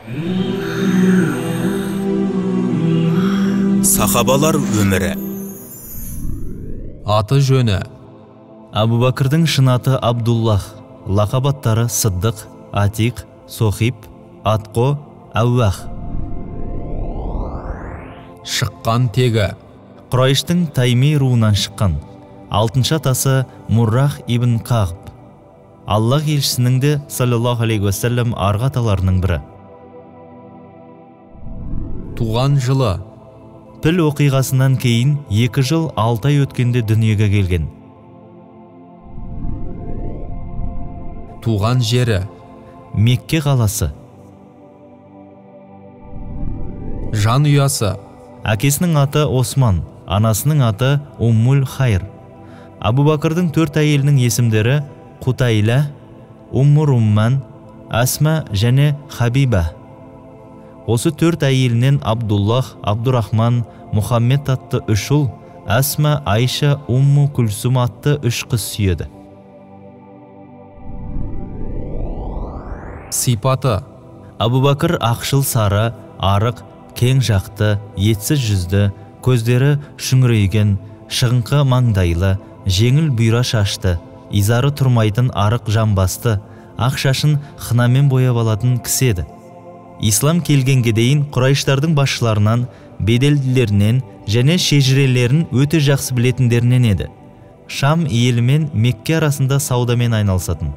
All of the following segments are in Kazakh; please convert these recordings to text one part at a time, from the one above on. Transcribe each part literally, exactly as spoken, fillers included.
Сахабалар өмірі. Аты жөні: Абу Бакрдың шын аты Абдуллах, лақабаттары Сыддық, Атиқ, Сохиб, Атқо, Ауах. Шыққан тегі: Құрайштың Тайми руынан шыққан. Алтыншы атасы Муррах ибн Қағб. Аллах елшісінің де саллаллаху алейхи уассалам арғы аталарының бірі. Туған жылы: Піл оқиғасынан кейін екі жыл алты ай өткенде дүниеге келген. Туған жері: Мекке қаласы. Жан ұясы: Әкесінің аты Осман, анасының аты Уммул Хайр. Абу Бакрдың төрт әйелінің есімдері Құтайла, Уммур Умман, Асма және Хабиба. Осы төрт әйелінен Абдуллах, Абдурахман, Мұхаммед атты үш ұл, Асма, Айша, Умму Күлсум атты үш қыз сүйеді. Сипаты: Абу Бакр ақшыл сары, арық, кең жақты, етсіз жүзді, көздері шүңірейген, шығыңқы маңдайлы, жеңіл бұйра шашты, изары тұрмайтын арық жамбасты, ақ шашын хынамен бояп алатын кісі еді. Ислам келгенге дейін Құрайштардың басшыларынан, беделділерінен және шежірелерін өте жақсы білетіндерінен еді. Шам елі мен Мекке арасында саудамен айналысатын.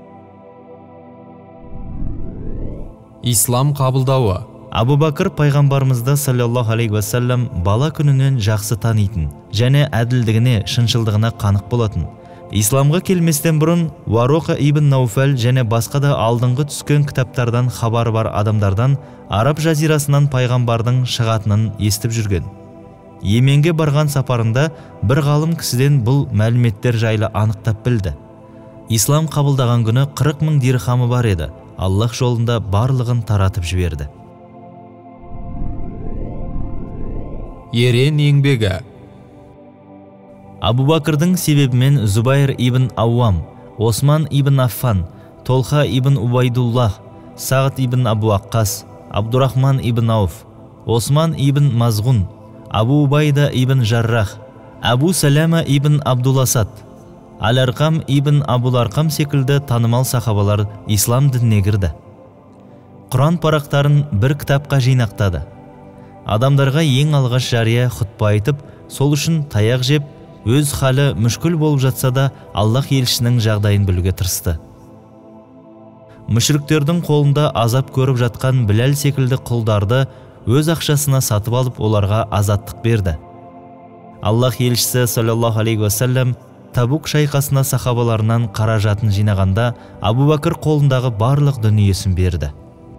Ислам қабылдауы: Абу Бакр пайғамбарымызды саллаллаху алейхи уассалам бала күнінен жақсы танитын және әділдігіне, шыншылдығына қанық болатын. Исламға келместен бұрын Вароқа ибн Науфал және басқа да алдыңғы түскен кітаптардан хабары бар адамдардан Араб жазирасынан пайғамбардың шығатынын естіп жүрген. Йеменге барған сапарында бір ғалым кісіден бұл мәліметтер жайлы анықтап білді. Ислам қабылдаған күні қырық мың дирхамы бар еді. Аллах жолында барлығын таратып жіберді. Ерен еңбегі: Абу Бакрдың себебімен Зубайр ибн Ауам, Осман ибн Аффан, Толха ибн Убайдуллах, Сағд ибн Абу Аққас, Абдурахман ибн Ауф, Осман ибн Мазғун, Абу Убайда ибн Жаррах, Абу Салама ибн Абдуласад, Ал-Арқам ибн Абул-Арқам секілді танымал сахабалар ислам дініне кірді. Құран парақтарын бір кітапқа жинақтады. Адамдарға ең алғаш жария хұтпа айтып, сол үшін таяқ жеп, өз халі мүшкіл болып жатса да Аллах елшісінің жағдайын білуге тырысты. Мүшріктердің қолында азап көріп жатқан Біләл секілді құлдарды өз ақшасына сатып алып, оларға азаттық берді. Аллах елшісі саллаллаху алейхи уассалам Табук шайқасына сахабаларынан қаражатын жинағанда Абу Бакр қолындағы барлық дүниесін берді.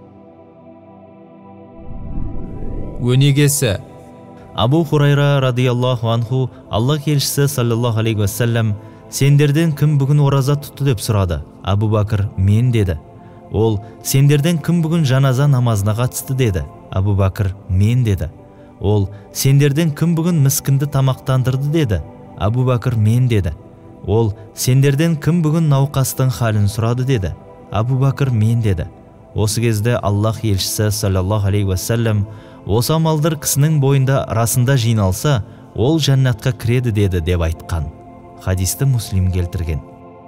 Өнегесі: Абу Хурайра радиаллаху анху Аллах елшісі саллаллаху алейхи уассалам: сендерден кім бүгін ораза тұтты деп сұрады. Абу Бакр: мен деді. Ол: сендерден кім бүгін жаназа намазына қатысты деді. Абу Бакр: мен деді. Ол: сендерден кім бүгін міскінді тамақтандырды деді. Абу Бакр: мен деді. Ол: сендерден кім бүгін науқастың халін сұрады деді. Абу Бакр: мен деді. Осы кезде Аллах елшісі саллаллаху алейхи уассалам: осы амалдар кісінің бойында расында жиналса, ол жәннатқа кіреді деді деп айтқан. Хадисті Муслим келтірген.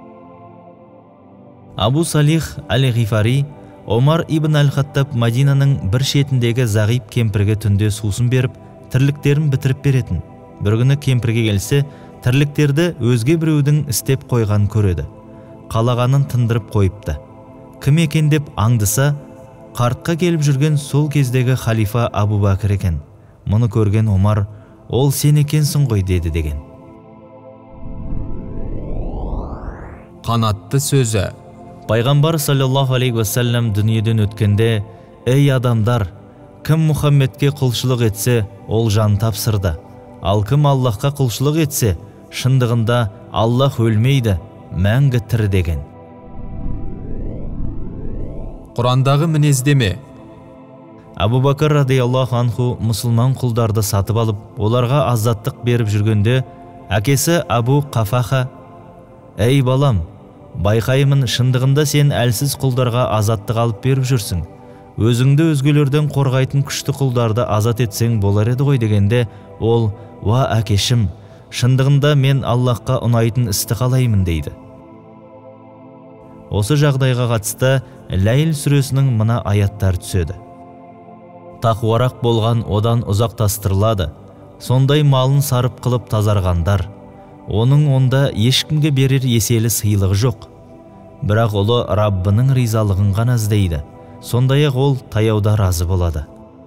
Абу Салих әл-Ғифари: Омар ибн әл-Хаттаб Мадинаның бір шетіндегі зағип кемпірге түнде сусын беріп, тірліктерін бітіріп беретін. Бір күні кемпірге келсе, тірліктерді өзге біреудің істеп қойған көреді. Қалағанын тындырып қойыпты. Кім екен деп аңдыса, қартқа келіп жүрген сол кездегі халифа Абу Бакр екен. Мұны көрген Омар: ол сен екенсің ғой деді деген. Қанатты сөзі: Пайғамбар саллаллаху алейхи уассалам дүниеден өткенде: ей адамдар, кім Мұхаммедке құлшылық етсе, ол жан тапсырды. Ал кім Аллахқа құлшылық етсе, шындығында Аллах өлмейді, мәңгі тірі деген. Құрандағы мінездеме: Абу Бакр радиаллаху анху мұсылман құлдарды сатып алып, оларға азаттық беріп жүргенде, әкесі Абу Қафаха: ей балам, байқаймын, шындығында сен әлсіз құлдарға азаттық алып беріп жүрсің. өзіңді өзгелерден қорғайтын күшті құлдарды азат етсең болар еді ғой дегенде, ол: уа әкешім, шындығында мен Аллахқа ұнайтын істі қалаймын дейді. Осы жағдайға қатысты Ләйл сүресінің мына аяттар түседі. Тақуарақ болған одан ұзақтастырылады, сондай малын сарып қылып тазарғандар, оның онда ешкімге берер еселі сыйлығы жоқ. Бірақ олы Раббының ризалығын ғана іздейді, сондай-ақ ол таяуда разы болады.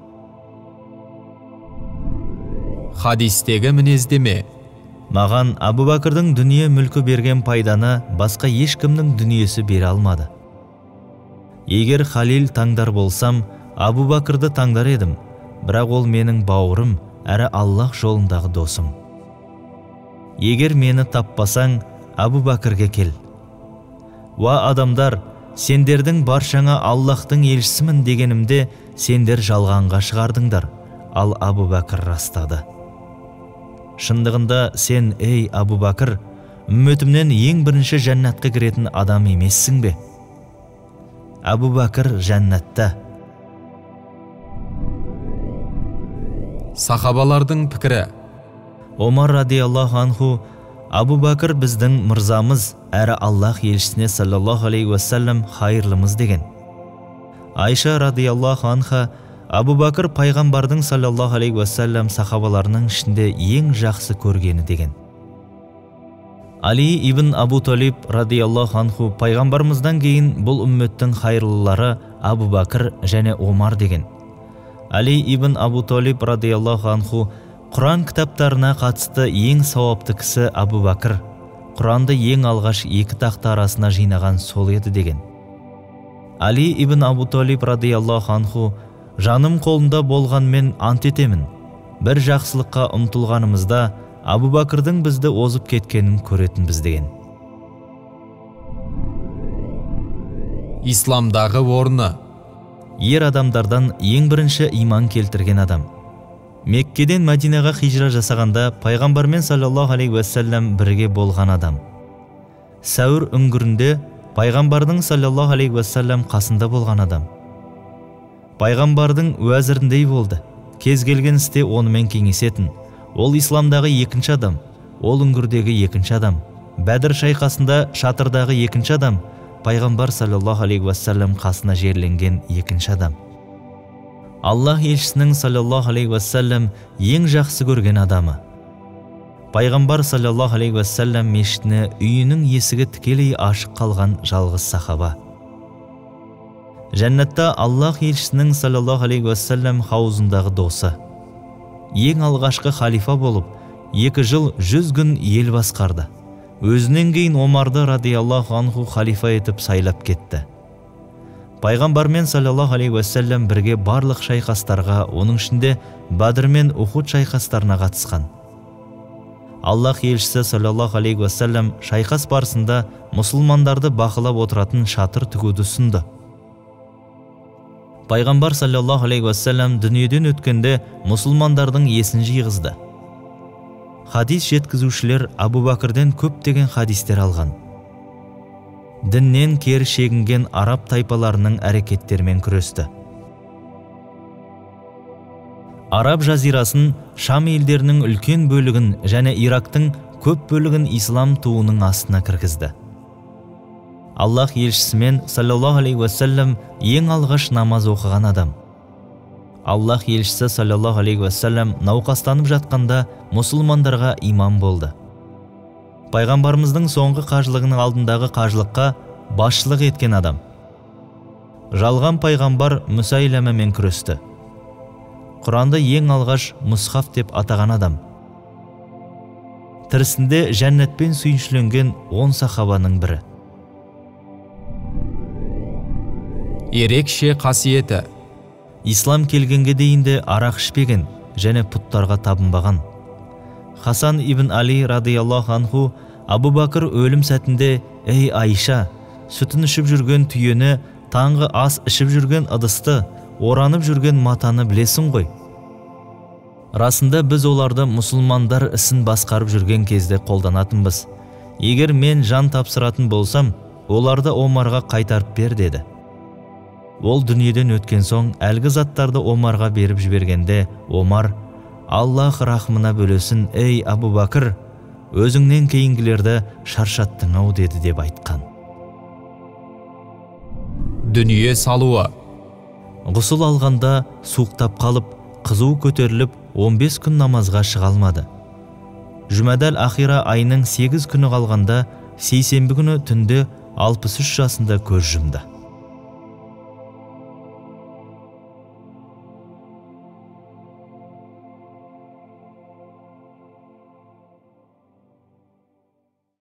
Хадистегі мінездеме. Маған Абу Бәкірдің дүние мүлкі берген пайданы басқа ешкімнің дүниесі бере алмады. Егер халил таңдар болсам, Абу Бәкірді таңдар едім, бірақ ол менің бауырым, әрі Аллах жолындағы досым. Егер мені таппасаң, Абу Бәкірге кел. Уа адамдар, сендердің баршаңа Аллахтың елшісімін дегенімде, сендер жалғанға шығардыңдар, ал Абу Бәкір растады. Шындығында сен, ей Абу Бәкір, үмметімнен ең бірінші жәннатқа кіретін адам емессің бе? Абу Бәкір жәннатта. Сахабалардың пікірі. Омар радиаллаху анху: Абу Бәкір біздің мырзамыз, әрі Аллах елшісіне саллаллаху алейхи уассалам хайырлымыз деген. Айша радиаллаху анха: Абу Бәкір пайғамбардың саллаллаху алейхи уассалам сахабаларының ішінде ең жақсы көргені деген. Али ибн Абу Талиб радиаллаху анху: пайғамбарымыздан кейін бұл үмметтің хайырлылары Абу Бәкір және Омар деген. Али ибн Абу Талиб радиаллаху анху: Құран кітаптарына қатысты ең сауапты кісі Абу Бәкір, Құранды ең алғаш екі тақта арасына жинаған сол еді деген. Али ибн Абу Талиб радиаллаху анху: жаным қолында болғанмен ант етемін, бір жақсылыққа ұмтылғанымызда Абу Бәкірдің бізді озып кеткенін көретінбіз деген. Исламдағы орны. Ер адамдардан ең бірінші иман келтірген адам. Меккеден Мәдинаға хижра жасағанда пайғамбармен саллаллаху алейхи уассалам бірге болған адам. Сәуір үңгірінде пайғамбардың саллаллаху алейхи уассалам қасында болған адам. Пайғамбардың уәзіріндей болды, кез келген істе онымен кеңесетін. Ол исламдағы екінші адам, ол үңгірдегі екінші адам, Бәдір шайқасында шатырдағы екінші адам, пайғамбар саллаллаху алейхи уассалам қасына жерленген екінші адам. Аллах елшісінің саллаллаху алейхи уассалам ең жақсы көрген адамы. Пайғамбар саллаллаху алейхи уассалам мешітіне үйінің есігі тікелей ашық қалған жалғыз сахаба. Жәннатта Аллах елшісінің саллаллаху алейхи уассалам хаузындағы досы. Ең алғашқы халифа болып, екі жыл жүз күн ел басқарды. Өзінен кейін Омарды радиаллаху анху халифа етіп сайлап кетті. Пайғамбармен саллаллаху алейхи уассалам бірге барлық шайқастарға, оның ішінде Бадр мен Ухуд шайқастарына қатысқан. Аллах елшісі саллаллаху алейхи уассалам шайқас барысында мұсылмандарды бақылап отыратын шатыр тігуді ұсынды. Пайғамбар саллаллаху алейхи уассалам дүниеден өткенде мұсылмандардың есін жиғызды. Хадис жеткізушілер Абу Бәкірден көптеген хадистер алған. Діннен кері шегінген араб тайпаларының әрекеттермен күресті. Араб жазирасын, Шам елдерінің үлкен бөлігін және Ирактың көп бөлігін ислам туының астына кіргізді. Аллах елшісімен саллаллаху алейхи уассалам ең алғаш намаз оқыған адам. Аллах елшісі саллаллаху алейхи уассалам науқастанып жатқанда мұсылмандарға имам болды. Пайғамбарымыздың соңғы қажылығының алдындағы қажылыққа басшылық еткен адам. Жалған пайғамбар Мүсәйләмемен күресті. Құранды ең алғаш Мұсхаф деп атаған адам. Тірісінде жәннатпен сүйіншіленген он сахабаның бірі. Ерекше қасиеті. Ислам келгенге дейінде арақ ішпеген және пұттарға табынбаған. Хасан ибн Али радиаллаху анху Абу Бәкір өлім сәтінде: ей Айша, сүтін ішіп жүрген түйені, таңғы ас ішіп жүрген ыдысты, оранып жүрген матаны білесің ғой. Расында біз оларды мұсылмандар ісін басқарып жүрген кезде қолданатынбыз. Егер мен жан тапсыратын болсам, оларды Омарға қайтарып бер деді. Ол дүниеден өткен соң әлгі заттарды Омарға беріп жібергенде, Омар: «Аллах рахмына бөлесін, ей Абу Бакр, өзіңнен кейінгілерді шаршаттың ау» деді деп айтқан. Дүние салуы. Ғұсыл алғанда суықтап қалып, қызу көтеріліп, он бес күн намазға шыға алмады. Жұмадәл Ахира айының сегіз күні қалғанда, сейсенбі күні түнде алпыс үш жасында көз жұмды.